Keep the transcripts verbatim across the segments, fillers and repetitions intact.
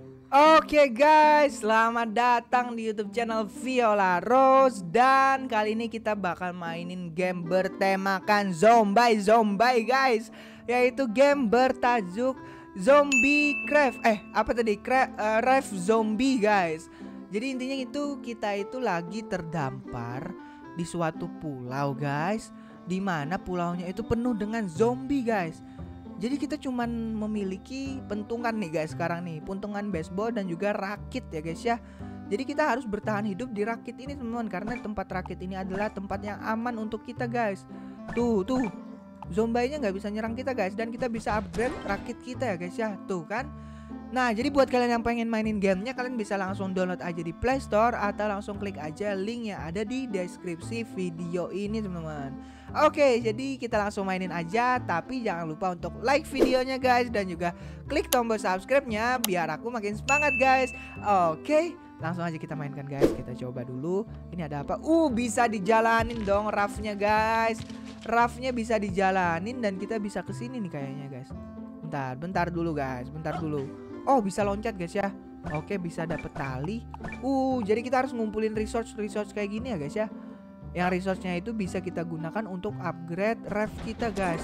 Oke guys, selamat datang di YouTube channel Viola Rose. Dan kali ini kita bakal mainin game bertemakan zombie zombie guys, yaitu game bertajuk Zombie Craft. Eh apa tadi? Cra uh, Rave Zombie guys. Jadi intinya itu kita itu lagi terdampar di suatu pulau guys, dimana pulaunya itu penuh dengan zombie guys. Jadi kita cuman memiliki pentungan nih guys sekarang nih, puntungan baseball dan juga rakit ya guys ya. Jadi kita harus bertahan hidup di rakit ini teman-teman, karena tempat rakit ini adalah tempat yang aman untuk kita guys. Tuh tuh, zombinya nggak bisa nyerang kita guys, dan kita bisa upgrade rakit kita ya guys ya. Tuh kan. Nah jadi buat kalian yang pengen mainin gamenya, kalian bisa langsung download aja di Play Store atau langsung klik aja link yang ada di deskripsi video ini teman-teman. Oke, jadi kita langsung mainin aja, tapi jangan lupa untuk like videonya guys, dan juga klik tombol subscribe-nya biar aku makin semangat guys. Oke, langsung aja kita mainkan guys. Kita coba dulu. Ini ada apa? Uh, bisa dijalanin dong rafnya guys. Rafnya bisa dijalanin dan kita bisa kesini nih kayaknya guys. Bentar, bentar dulu guys, bentar dulu. Oh, bisa loncat guys ya. Oke, bisa dapet tali. Uh, jadi kita harus ngumpulin resource-resource kayak gini ya guys ya. Yang resource-nya itu bisa kita gunakan untuk upgrade ref kita guys.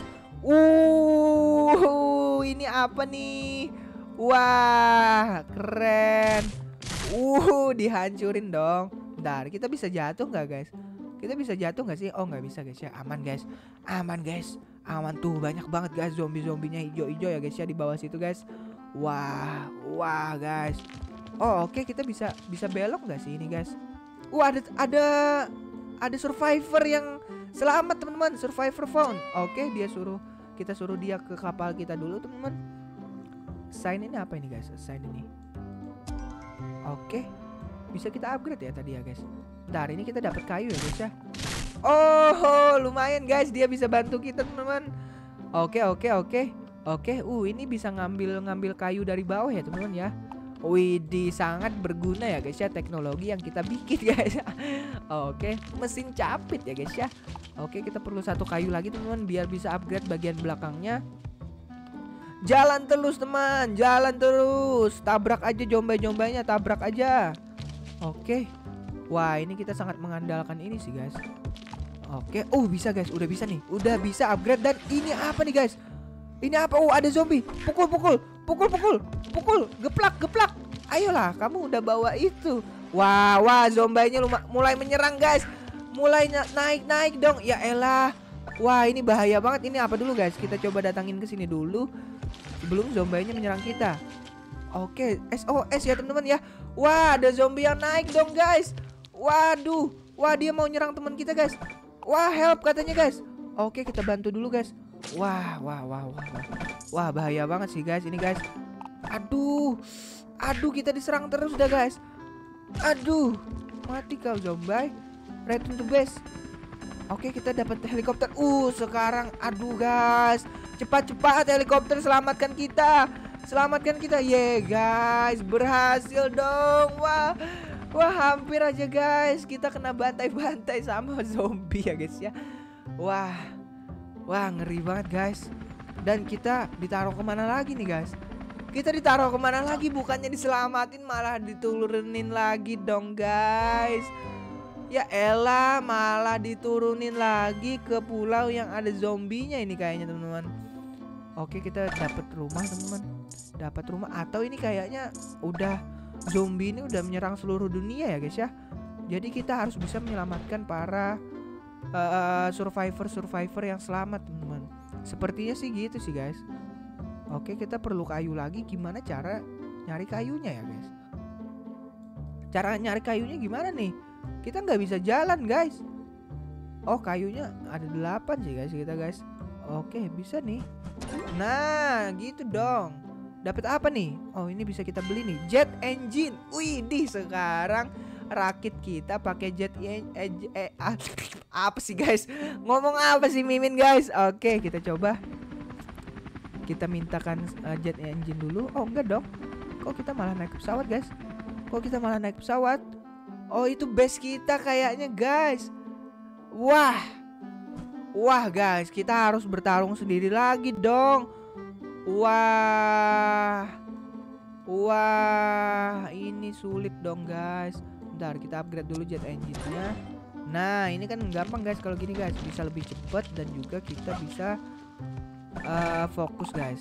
Uh, ini apa nih? Wah, keren. Uh, dihancurin dong. Bentar, kita bisa jatuh nggak guys? Kita bisa jatuh nggak sih? Oh, nggak bisa guys ya. Aman guys, aman guys, aman tuh. Banyak banget guys zombie-zombinya hijau-hijau ya guys ya di bawah situ guys. Wah, wah guys. Oh, oke, kita bisa bisa belok nggak sih ini guys? Wah, ada ada ada survivor yang selamat teman-teman. Survivor found. Oke, dia suruh kita suruh dia ke kapal kita dulu teman-teman. Sign ini apa ini guys? Sign ini. Oke, bisa kita upgrade ya tadi ya guys. Bentar, ini kita dapat kayu ya guys ya. Oh, lumayan guys, dia bisa bantu kita teman-teman. Oke, oke, oke. Oke, uh ini bisa ngambil-ngambil kayu dari bawah ya teman-teman ya. Widih, sangat berguna ya guys ya teknologi yang kita bikin guys. Oke, mesin capit ya guys ya. Oke, kita perlu satu kayu lagi teman-teman biar bisa upgrade bagian belakangnya. Jalan terus teman, jalan terus. Tabrak aja zombie-zombinya, tabrak aja. Oke. Wah, ini kita sangat mengandalkan ini sih guys. Oke, oh bisa guys, udah bisa nih. Udah bisa upgrade. Dan ini apa nih guys? Ini apa? Oh, ada zombie. Pukul, pukul, pukul, pukul, pukul, geplak, geplak. Ayolah, kamu udah bawa itu. Wah, wah, zombinya mulai menyerang guys. Mulai naik, naik dong. Ya elah. Wah, ini bahaya banget. Ini apa dulu guys? Kita coba datangin ke sini dulu sebelum zombinya menyerang kita. Oke, S O S ya teman-teman ya. Wah, ada zombie yang naik dong guys. Waduh, wah dia mau nyerang teman kita guys. Wah, help katanya guys. Oke, kita bantu dulu guys. Wah, wah, wah, wah, wah. Wah, bahaya banget sih guys ini guys. Aduh. Aduh, kita diserang terus dah guys. Aduh. Mati kau zombie. Return to base. Oke, kita dapat helikopter. Uh, sekarang aduh guys. Cepat-cepat helikopter, selamatkan kita. Selamatkan kita. Ye, guys, berhasil dong. Wah. Wah, hampir aja guys. Kita kena bantai-bantai sama zombie ya guys ya. Wah. Wah, ngeri banget guys. Dan kita ditaruh kemana lagi nih guys? Kita ditaruh kemana lagi? Bukannya diselamatin malah diturunin lagi dong guys. Ya elah, malah diturunin lagi ke pulau yang ada zombinya ini kayaknya teman-teman. Oke, kita dapat rumah teman-teman. Dapat rumah, atau ini kayaknya udah zombie ini udah menyerang seluruh dunia ya guys ya. Jadi kita harus bisa menyelamatkan para Uh, survivor-survivor yang selamat teman-teman. Sepertinya sih gitu sih guys. Oke, kita perlu kayu lagi. Gimana cara nyari kayunya ya guys? Cara nyari kayunya gimana nih? Kita nggak bisa jalan guys. Oh, kayunya ada delapan sih guys kita guys. Oke, bisa nih. Nah gitu dong. Dapat apa nih? Oh, ini bisa kita beli nih, jet engine. Wih, di sekarang rakit kita pakai jet engine. Eh, eh, ah, apa sih guys? Ngomong apa sih Mimin guys? Oke, kita coba. Kita mintakan uh, jet engine dulu. Oh, enggak dong. Kok kita malah naik pesawat guys? Kok kita malah naik pesawat? Oh, itu base kita kayaknya guys. Wah. Wah guys, kita harus bertarung sendiri lagi dong. Wah. Wah, ini sulit dong guys. Bentar, kita upgrade dulu jet engine-nya. Nah, ini kan gampang guys kalau gini guys, bisa lebih cepat dan juga kita bisa uh, fokus guys.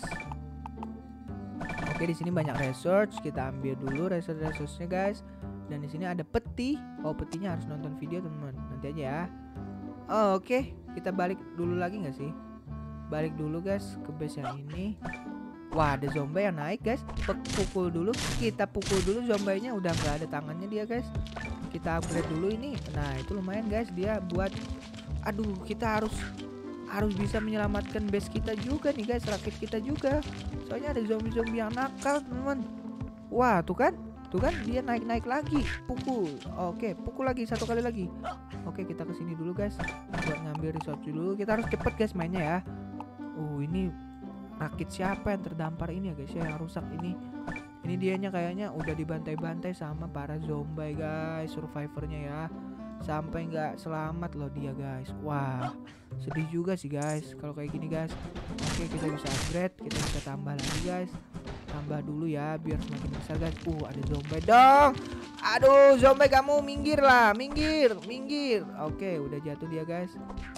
Oke, di sini banyak research, kita ambil dulu research-researchnya guys. Dan di sini ada peti. Oh, petinya harus nonton video teman-teman. Nanti aja ya. Oh, oke, okay. Kita balik dulu lagi nggak sih? Balik dulu guys ke base yang ini. Wah, ada zombie yang naik guys. Pukul dulu, kita pukul dulu zombienya. Udah nggak ada tangannya dia guys. Kita upgrade dulu ini. Nah, itu lumayan guys dia buat. Aduh, kita harus harus bisa menyelamatkan base kita juga nih guys, rakit kita juga. Soalnya ada zombie-zombie yang nakal teman-teman. Wah, tuh kan? Tuh kan dia naik-naik lagi. Pukul. Oke, pukul lagi satu kali lagi. Oke, kita kesini dulu guys buat ngambil resource dulu. Kita harus cepet guys mainnya ya. Uh, ini rakit siapa yang terdampar ini ya guys ya, yang rusak ini. Ini dianya kayaknya udah dibantai-bantai sama para zombie guys, survivornya ya. Sampai nggak selamat loh dia guys. Wah, sedih juga sih guys kalau kayak gini guys. Oke, kita bisa upgrade, kita bisa tambah lagi guys. Tambah dulu ya biar semakin besar guys. Uh, ada zombie dong. Aduh, zombie kamu minggir lah, minggir, minggir. Oke, udah jatuh dia guys.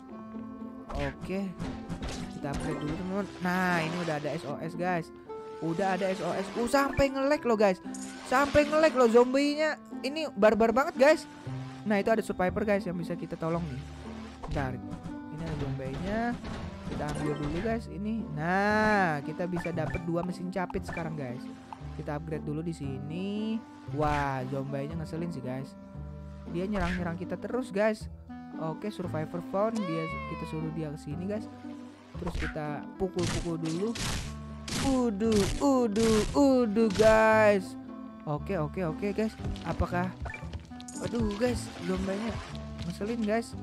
Oke, kita upgrade dulu teman-teman. Nah, ini udah ada S O S guys. Udah ada S O S. Uh, sampai nge-lag loh guys. Sampai nge-lag loh zombinya. Ini barbar banget guys. Nah, itu ada survivor guys yang bisa kita tolong nih. Bentar. Ini ada zombinya. Kita ambil dulu guys ini. Nah, kita bisa dapat dua mesin capit sekarang guys. Kita upgrade dulu di sini. Wah, zombinya ngeselin sih guys. Dia nyerang-nyerang kita terus guys. Oke, survivor found. Dia kita suruh dia ke sini guys. Terus kita pukul-pukul dulu. Uduh, uduh, uduh guys. Oke, oke, oke guys. Apakah aduh guys, zombinya ngeselin guys.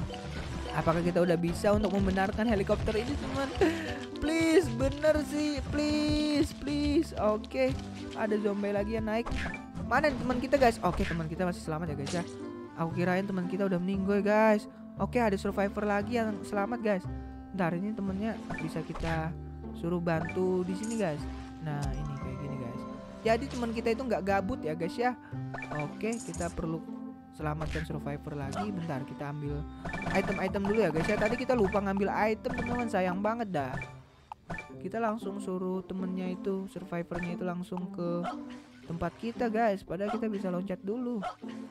Apakah kita udah bisa untuk membenarkan helikopter ini teman? Please, bener sih, please, please. Oke, ada zombie lagi yang naik. Mana teman kita guys? Oke, teman kita masih selamat ya guys ya. Aku kirain teman kita udah meninggal guys. Oke, ada survivor lagi yang selamat guys. Ntar ini temennya bisa kita suruh bantu di sini guys. Nah, ini kayak gini guys. Jadi teman kita itu nggak gabut ya guys ya. Oke, kita perlu selamatkan survivor lagi. Bentar, kita ambil item-item dulu ya guys ya. Tadi kita lupa ngambil item teman-teman, sayang banget dah. Kita langsung suruh temennya itu, survivornya itu langsung ke tempat kita guys. Padahal kita bisa loncat dulu.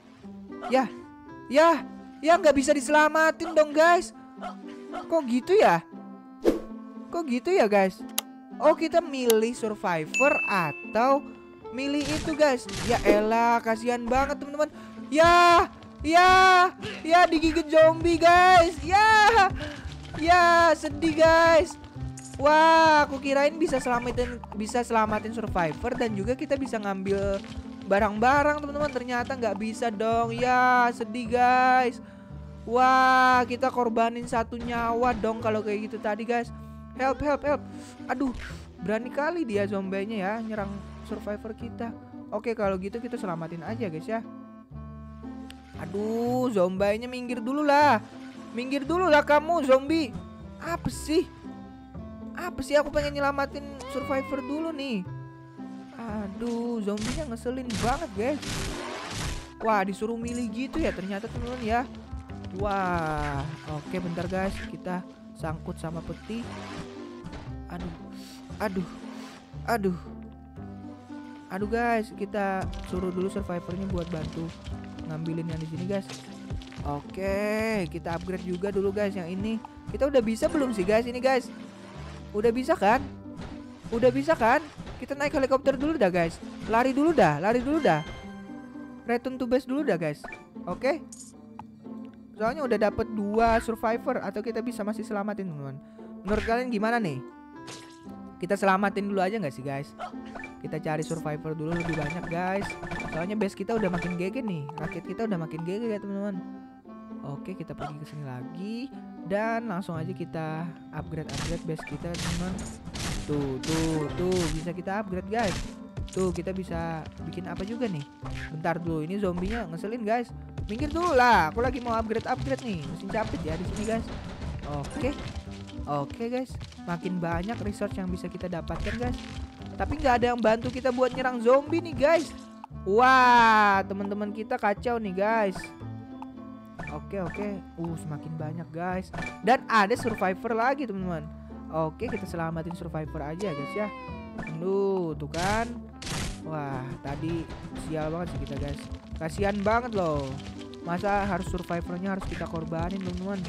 Ya, ya, ya nggak bisa diselamatin dong guys. Kok gitu ya? Kok gitu ya guys? Oh, kita milih survivor atau milih itu guys? Ya elah, kasihan banget teman-teman. Ya, ya, ya digigit zombie guys. Ya, ya sedih guys. Wah, aku kirain bisa selamatin, bisa selamatin survivor dan juga kita bisa ngambil barang-barang teman-teman. Ternyata nggak bisa dong. Ya, sedih guys. Wah, kita korbanin satu nyawa dong kalau kayak gitu tadi guys. Help, help, help. Aduh, berani kali dia zombienya ya nyerang survivor kita. Oke, kalau gitu kita selamatin aja guys ya. Aduh, zombienya minggir dulu lah. Minggir dulu lah kamu zombie. Apa sih? Apa sih, aku pengen nyelamatin survivor dulu nih. Aduh, zombinya ngeselin banget guys. Wah, disuruh milih gitu ya ternyata teman-teman ya. Wah, oke bentar guys, kita sangkut sama peti. Aduh, aduh, aduh, aduh guys, kita suruh dulu survivornya buat bantu ngambilin yang di sini guys. Oke, kita upgrade juga dulu guys yang ini. Kita udah bisa belum sih guys ini guys? Udah bisa kan? Udah bisa kan? Kita naik helikopter dulu dah guys. Lari dulu dah, lari dulu dah. Return to base dulu dah guys. Oke. Soalnya udah dapet dua survivor. Atau kita bisa masih selamatin teman-teman. Menurut kalian gimana nih? Kita selamatin dulu aja gak sih guys? Kita cari survivor dulu lebih banyak guys. Soalnya base kita udah makin G G nih. Rakit kita udah makin G G ya teman-teman. Oke, kita pergi ke sini lagi. Dan langsung aja kita upgrade-upgrade base kita teman-teman. Tuh, tuh, tuh. Bisa kita upgrade guys. Tuh, kita bisa bikin apa juga nih. Bentar dulu, ini zombinya ngeselin guys. Minggir dulu lah, aku lagi mau upgrade-upgrade nih. Mesin capit ya di sini guys. Oke. Oke guys, makin banyak resource yang bisa kita dapatkan guys. Tapi nggak ada yang bantu kita buat nyerang zombie nih guys. Wah, teman-teman kita kacau nih guys. Oke oke, uh semakin banyak guys. Dan ada survivor lagi teman-teman. Oke, kita selamatin survivor aja guys ya. Aduh, tuh kan. Wah, tadi sial banget sih kita guys. Kasihan banget loh. Masa harus survivornya harus kita korbanin teman-teman.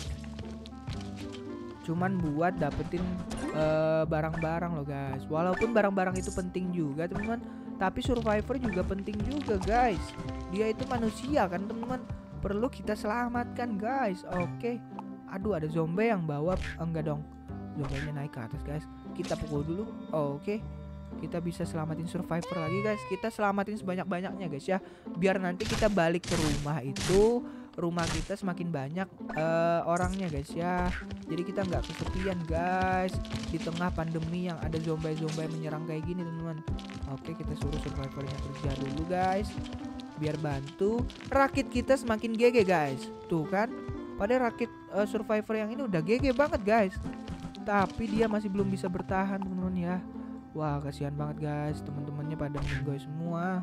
Cuman buat dapetin barang-barang uh, loh guys. Walaupun barang-barang itu penting juga teman-teman, tapi survivor juga penting juga guys. Dia itu manusia kan teman-teman, perlu kita selamatkan guys. Oke. Aduh, ada zombie yang bawa. Enggak dong, zombinya naik ke atas guys. Kita pukul dulu. Oke, kita bisa selamatin survivor lagi guys. Kita selamatin sebanyak-banyaknya guys ya, biar nanti kita balik ke rumah itu, rumah kita semakin banyak uh, orangnya guys ya. Jadi kita nggak kesepian guys di tengah pandemi yang ada zombie-zombie menyerang kayak gini teman-teman. Oke, kita suruh survivornya kerja dulu guys, biar bantu rakit kita semakin G G guys. Tuh kan, pada rakit uh, survivor yang ini udah G G banget guys, tapi dia masih belum bisa bertahan teman-teman ya. Wah, kasihan banget guys, teman-temannya pada meninggal semua.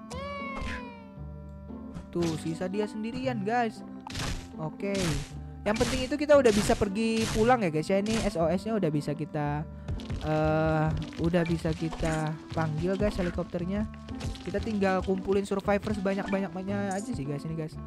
Tuh, sisa dia sendirian guys. Oke, yang penting itu kita udah bisa pergi pulang ya guys ya. Ini S O S-nya udah bisa kita uh, udah bisa kita panggil guys helikopternya. Kita tinggal kumpulin survivor sebanyak-banyaknya aja sih guys ini guys.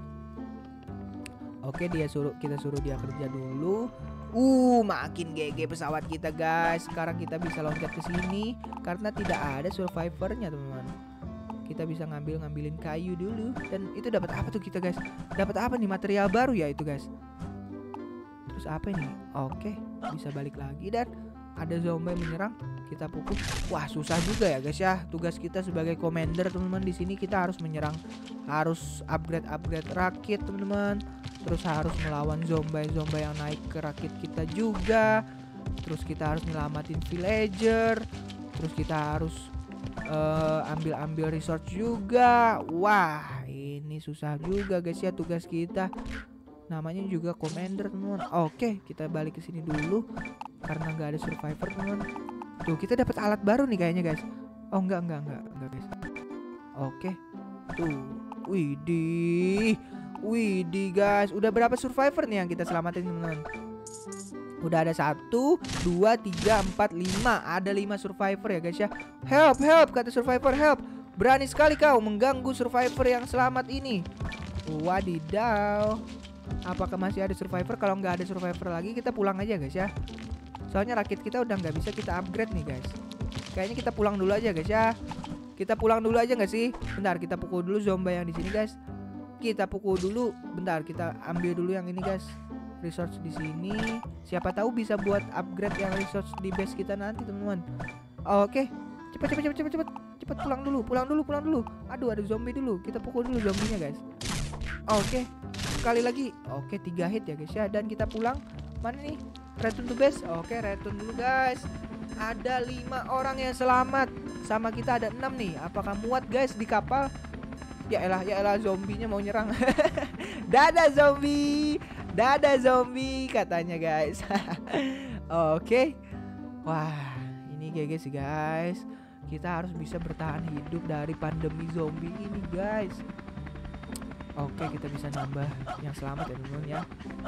Oke, dia suruh kita suruh dia kerja dulu. Uh, makin G G pesawat kita guys. Sekarang kita bisa loncat ke sini karena tidak ada survivornya teman-teman. Kita bisa ngambil-ngambilin kayu dulu. Dan itu dapat apa tuh kita guys? Dapat apa nih, material baru ya itu guys. Terus apa ini? Oke, bisa balik lagi dan ada zombie menyerang. Kita pukul. Wah, susah juga ya guys ya. Tugas kita sebagai commander teman-teman di sini, kita harus menyerang, harus upgrade-upgrade rakit teman-teman. Terus harus melawan zombie-zombie yang naik ke rakit kita juga. Terus kita harus nyelamatin villager. Terus kita harus uh, ambil-ambil resource juga. Wah, ini susah juga guys ya tugas kita. Namanya juga commander teman-teman. Oke, kita balik ke sini dulu karena nggak ada survivor teman-teman. Tuh, kita dapat alat baru nih kayaknya guys. Oh, enggak enggak enggak enggak guys. Oke. Tuh. Widih. Widih guys, udah berapa survivor nih yang kita selamatin teman-teman? Udah ada satu, dua, tiga, empat, lima. Ada lima survivor ya guys ya. Help, help, kata survivor, help. Berani sekali kau mengganggu survivor yang selamat ini. Wadidaw. Apakah masih ada survivor? Kalau nggak ada survivor lagi, kita pulang aja guys ya. Soalnya rakit kita udah nggak bisa kita upgrade nih guys. Kayaknya kita pulang dulu aja guys ya. Kita pulang dulu aja nggak sih? Bentar, kita pukul dulu zombie yang di sini guys. Kita pukul dulu. Bentar, kita ambil dulu yang ini guys. Resource di sini. Siapa tahu bisa buat upgrade yang resource di base kita nanti teman-teman. Oke, cepet cepet cepet cepet cepet cepet pulang dulu, pulang dulu, pulang dulu. Aduh, ada zombie dulu. Kita pukul dulu zombinya guys. Oke, sekali lagi. Oke, tiga hit ya guys ya. Dan kita pulang. Mana nih? Return to base. Oke, return dulu guys. Ada lima orang yang selamat. Sama kita ada enam nih. Apakah muat guys di kapal? Ya elah, ya elah, zombinya mau nyerang. Dadah zombie. Dadah zombie katanya guys. Oke. Wah, ini G G sih guys. Kita harus bisa bertahan hidup dari pandemi zombie ini guys. Oke, kita bisa nambah yang selamat ya teman-teman ya.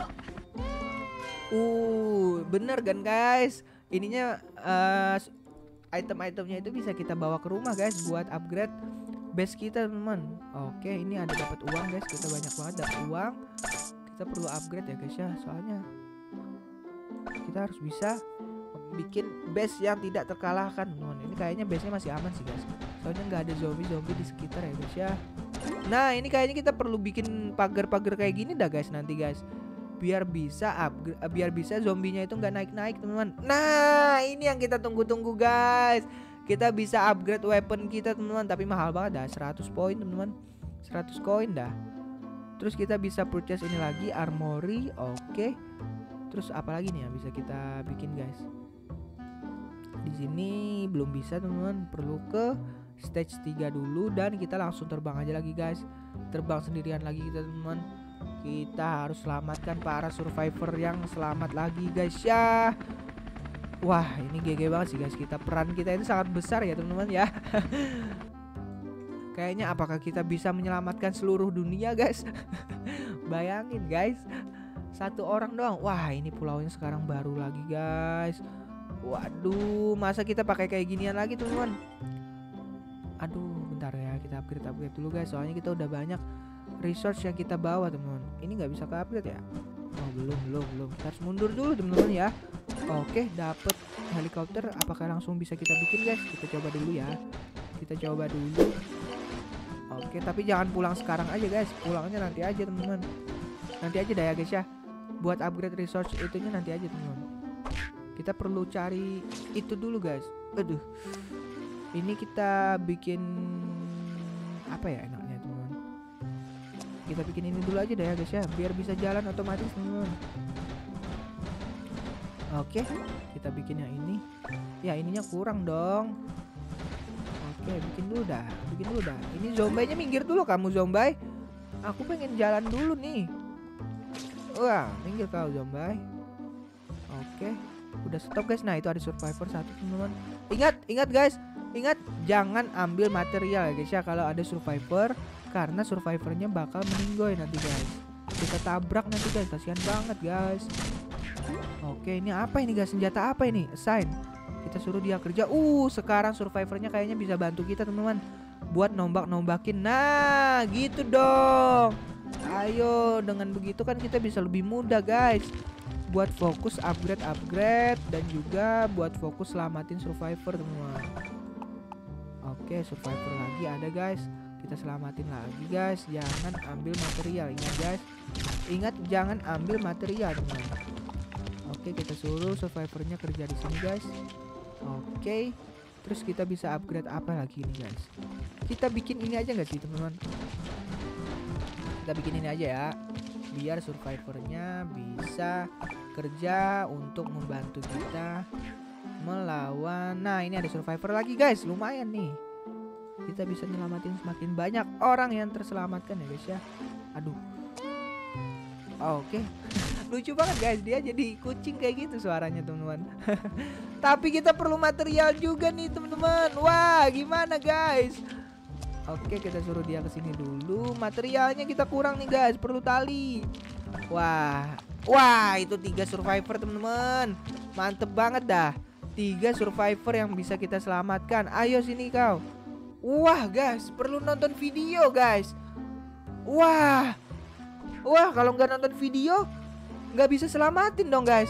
Uh, bener kan guys? Ininya uh, item-itemnya itu bisa kita bawa ke rumah guys buat upgrade base kita teman-teman. Oke, ini ada dapat uang guys. Kita banyak banget dapat uang. Kita perlu upgrade ya guys ya. Soalnya kita harus bisa bikin base yang tidak terkalahkan teman-teman. Ini kayaknya base-nya masih aman sih guys. Soalnya nggak ada zombie-zombie di sekitar ya guys ya. Nah, ini kayaknya kita perlu bikin pagar-pagar kayak gini dah guys nanti guys. Biar bisa upgrade, biar bisa zombinya itu nggak naik-naik teman-teman. Nah, ini yang kita tunggu-tunggu guys. Kita bisa upgrade weapon kita teman-teman, tapi mahal banget dah, seratus poin teman-teman. seratus koin dah. Terus kita bisa purchase ini lagi, armory. Oke. Terus apa lagi nih yang bisa kita bikin guys? Di sini belum bisa teman-teman, perlu ke stage tiga dulu dan kita langsung terbang aja lagi guys. Terbang sendirian lagi kita teman-teman. Kita harus selamatkan para survivor yang selamat lagi guys ya. Wah, ini G G banget sih guys. Kita peran kita itu sangat besar ya teman-teman ya. Kayaknya apakah kita bisa menyelamatkan seluruh dunia guys? Bayangin guys, satu orang doang. Wah, ini pulaunya sekarang baru lagi guys. Waduh, masa kita pakai kayak ginian lagi teman-teman? Aduh, bentar ya, kita upgrade upgrade dulu guys. Soalnya kita udah banyak resource yang kita bawa teman-teman. Ini nggak bisa ke upgrade ya? Oh belum belum belum. Kita harus mundur dulu teman-teman ya. Oke, dapet helikopter. Apakah langsung bisa kita bikin guys? Kita coba dulu ya. Kita coba dulu. Oke, tapi jangan pulang sekarang aja guys. Pulangnya nanti aja teman-teman. Nanti aja dah ya guys ya. Buat upgrade resource itunya nanti aja teman-teman. Kita perlu cari itu dulu guys. Aduh. Ini kita bikin apa ya enaknya teman-teman? Kita bikin ini dulu aja dah ya guys ya, biar bisa jalan otomatis teman-teman. Oke, kita bikin yang ini. Ya ininya kurang dong. Oke, bikin dulu dah, bikin dulu dah. Ini zombinya minggir dulu kamu zombie. Aku pengen jalan dulu nih. Wah, minggir kau zombie. Oke, udah stop guys. Nah itu ada survivor satu teman-teman. Ingat, ingat guys, ingat jangan ambil material ya guys ya kalau ada survivor, karena survivornya bakal meninggoy nanti guys. Kita tabrak nanti guys, kasihan banget guys. Oke, ini apa ini guys? Senjata apa ini? Assign. Kita suruh dia kerja. Uh, sekarang survivornya kayaknya bisa bantu kita teman-teman buat nombak-nombakin. Nah, gitu dong. Ayo, dengan begitu kan kita bisa lebih mudah guys buat fokus upgrade-upgrade dan juga buat fokus selamatin survivor teman-teman. Oke, survivor lagi ada guys. Kita selamatin lagi guys. Jangan ambil material, ingat guys. Ingat jangan ambil material teman-teman. Oke, kita suruh survivornya kerja di sini guys. Oke, terus kita bisa upgrade apa lagi nih guys? Kita bikin ini aja nggak sih teman-teman? Kita bikin ini aja ya, biar survivornya bisa kerja untuk membantu kita melawan. Nah ini ada survivor lagi guys, lumayan nih. Kita bisa nyelamatin semakin banyak orang yang terselamatkan ya guys ya. Aduh. Oke. Lucu banget guys, dia jadi kucing kayak gitu suaranya teman-teman. Tapi kita perlu material juga nih teman-teman. Wah, gimana guys? Oke, kita suruh dia ke sini dulu. Materialnya kita kurang nih guys, perlu tali. Wah. Wah, itu tiga survivor teman-teman. Mantep banget dah. Tiga survivor yang bisa kita selamatkan. Ayo sini kau. Wah, guys, perlu nonton video guys. Wah. Wah, kalau nggak nonton video nggak bisa selamatin dong guys.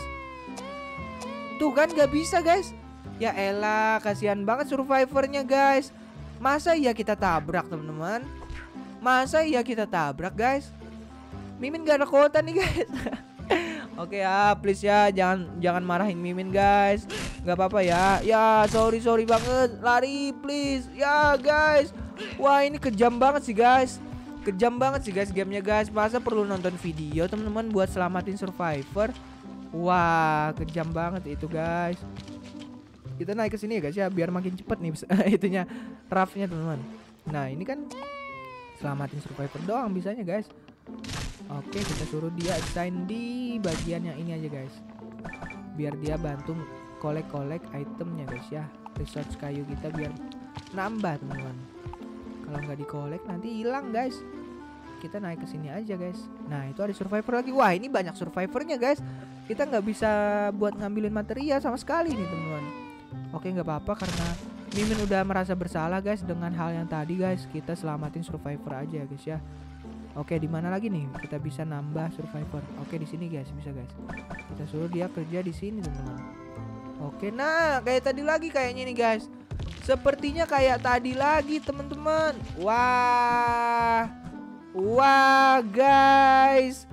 Tuh kan nggak bisa guys. Ya elah, kasihan banget survivornya guys. Masa iya kita tabrak teman-teman? Masa iya kita tabrak guys? Mimin gak ada kuota nih guys. Oke ya, please ya, jangan jangan marahin Mimin guys. Gak apa-apa ya. Ya sorry sorry banget. Lari please. Ya guys. Wah ini kejam banget sih guys. Kejam banget sih guys gamenya guys. Masa perlu nonton video teman-teman buat selamatin survivor? Wah kejam banget itu guys. Kita naik ke sini ya guys ya, biar makin cepet nih itunya raftnya teman-teman. Nah ini kan selamatin survivor doang bisanya guys. Oke, kita suruh dia assign di bagian yang ini aja guys, biar dia bantu kolek-kolek itemnya guys ya. Resource kayu kita biar nambah teman-teman. Kalau nggak dikolek nanti hilang guys. Kita naik ke sini aja guys. Nah itu ada survivor lagi. Wah ini banyak survivornya guys. Kita nggak bisa buat ngambilin material sama sekali nih teman-teman. Oke, nggak apa-apa karena Mimin udah merasa bersalah guys dengan hal yang tadi guys. Kita selamatin survivor aja guys ya. Oke, di mana lagi nih kita bisa nambah survivor? Oke, di sini guys, bisa guys. Kita suruh dia kerja di sini teman-teman. Oke, nah kayak tadi lagi kayaknya nih guys. Sepertinya kayak tadi lagi teman-teman. Wah, wah guys.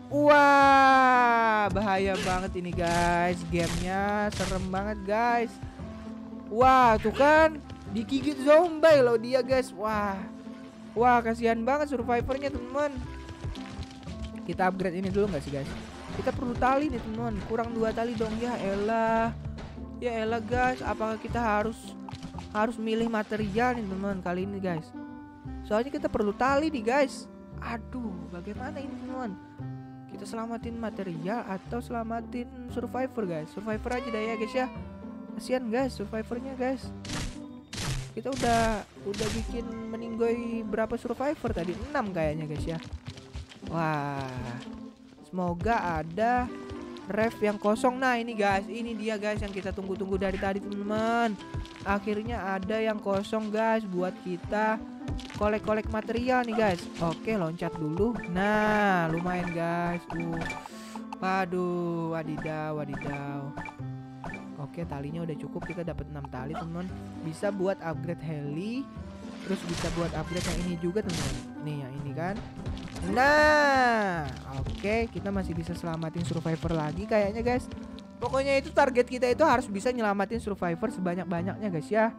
Wah, bahaya banget ini guys. Gamenya serem banget guys. Wah, tuh kan digigit zombie loh dia guys. Wah. Wah, kasihan banget survivornya teman-teman. Kita upgrade ini dulu nggak sih guys? Kita perlu tali nih teman-teman. Kurang dua tali dong ya elah. Ya elah guys, apakah kita harus harus milih material nih teman-teman kali ini guys? Soalnya kita perlu tali nih guys. Aduh, bagaimana ini teman-teman? Kita selamatin material atau selamatin survivor guys? Survivor aja dah ya guys ya. Kasihan guys survivornya guys. Kita udah udah bikin meninggoy berapa survivor tadi? enam kayaknya guys ya. Wah, semoga ada ref yang kosong. Nah ini guys, ini dia guys yang kita tunggu-tunggu dari tadi teman-teman. Akhirnya ada yang kosong guys buat kita kolek-kolek material nih guys. Oke, loncat dulu. Nah lumayan guys. Uh, waduh, wadidaw, wadidaw. Oke, talinya udah cukup, kita dapat enam tali teman-teman. Bisa buat upgrade heli, terus bisa buat upgrade yang ini juga teman-teman. Nih yang ini kan. Nah, oke, kita masih bisa selamatin survivor lagi kayaknya guys. Pokoknya itu target kita itu harus bisa nyelamatin survivor sebanyak-banyaknya guys ya.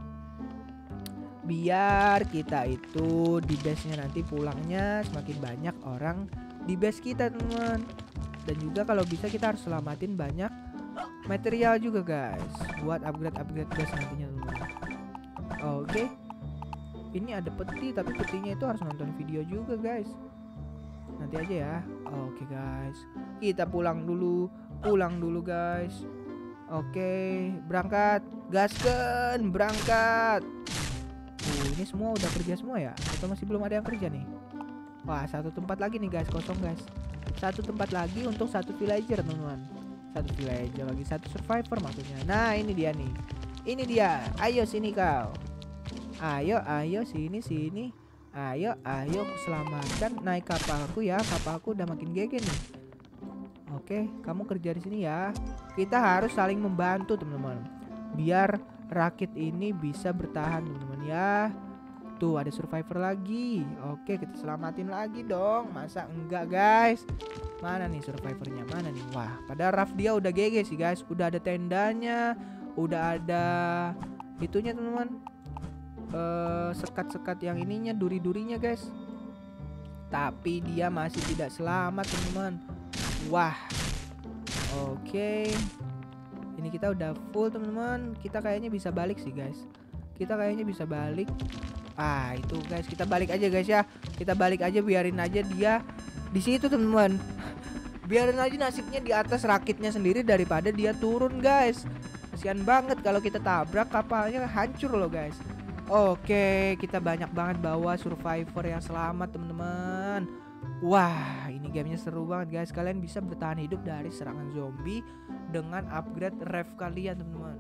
Biar kita itu di base-nya nanti pulangnya semakin banyak orang di base kita teman-teman. Dan juga kalau bisa kita harus selamatin banyak material juga guys buat upgrade-upgrade base nantinya teman-teman. Oke. Ini ada peti, tapi petinya itu harus nonton video juga guys. Nanti aja ya. Oke guys, kita pulang dulu, pulang dulu guys. Oke, berangkat, gasken, berangkat. Uh, ini semua udah kerja semua ya? Atau masih belum ada yang kerja nih? Wah, satu tempat lagi nih guys, kosong guys. Satu tempat lagi untuk satu villager teman-teman. Satu villager lagi, satu survivor maksudnya. Nah ini dia nih, ini dia. Ayo sini kau. Ayo, ayo sini sini. Ayo, ayo selamatkan, naik kapalku ya. Kapalku udah makin G G nih. Oke, kamu kerja di sini ya. Kita harus saling membantu teman-teman, biar rakit ini bisa bertahan teman-teman ya. Tuh ada survivor lagi. Oke, kita selamatin lagi dong. Masa enggak guys? Mana nih survivornya? Mana nih? Wah, pada raft dia udah G G sih guys. Udah ada tendanya, udah ada itunya teman-teman. Uh, sekat-sekat yang ininya, duri-durinya guys. Tapi dia masih tidak selamat teman-teman. Wah. Oke, okay. Ini kita udah full teman-teman. Kita kayaknya bisa balik sih guys. Kita kayaknya bisa balik. Ah itu guys, kita balik aja guys ya. Kita balik aja, biarin aja dia di situ teman-teman. Biarin aja nasibnya di atas rakitnya sendiri daripada dia turun guys. Kasihan banget kalau kita tabrak, kapalnya hancur loh guys. Oke, kita banyak banget bawa survivor yang selamat teman-teman. Wah, ini gamenya seru banget guys. Kalian bisa bertahan hidup dari serangan zombie dengan upgrade ref kalian teman-teman.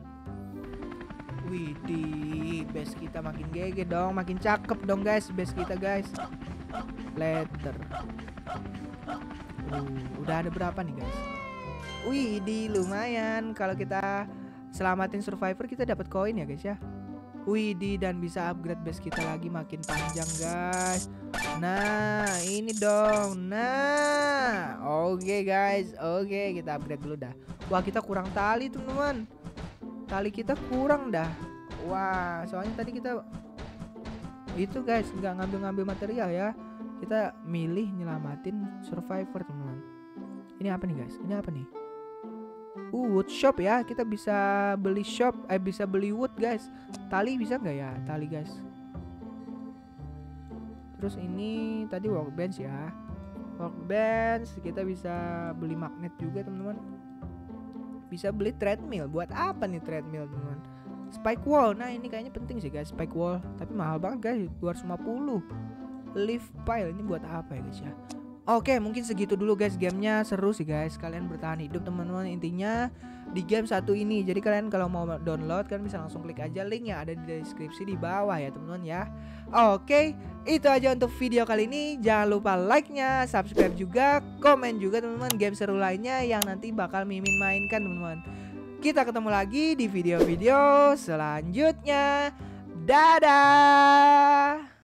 Widih, base kita makin G G dong, makin cakep dong guys base kita guys. Letter. Uh, udah ada berapa nih guys? Widih, lumayan. Kalau kita selamatin survivor kita dapat koin ya guys ya. Widih, dan bisa upgrade base kita lagi makin panjang guys. Nah ini dong. Nah oke okay, guys. Oke okay, kita upgrade dulu dah. Wah kita kurang tali teman-teman. Tali kita kurang dah. Wah soalnya tadi kita itu guys nggak ngambil-ngambil material ya. Kita milih nyelamatin survivor teman-teman. Ini apa nih guys? Ini apa nih? Uh, wood shop ya, kita bisa beli shop, eh bisa beli wood guys. Tali bisa nggak ya, tali guys? Terus ini tadi workbench ya, workbench kita bisa beli magnet juga teman-teman. Bisa beli treadmill, buat apa nih treadmill teman-teman? Spike wall, nah ini kayaknya penting sih guys, spike wall. Tapi mahal banget guys, dua ratus lima puluh. Leaf pile, ini buat apa ya guys ya? Oke, mungkin segitu dulu guys, gamenya seru sih guys. Kalian bertahan hidup teman-teman intinya di game satu ini. Jadi kalian kalau mau download kan bisa langsung klik aja link yang ada di deskripsi di bawah ya teman-teman ya. Oke, itu aja untuk video kali ini. Jangan lupa like-nya, subscribe juga, komen juga teman-teman game seru lainnya yang nanti bakal Mimin mainkan teman-teman. Kita ketemu lagi di video-video selanjutnya. Dadah.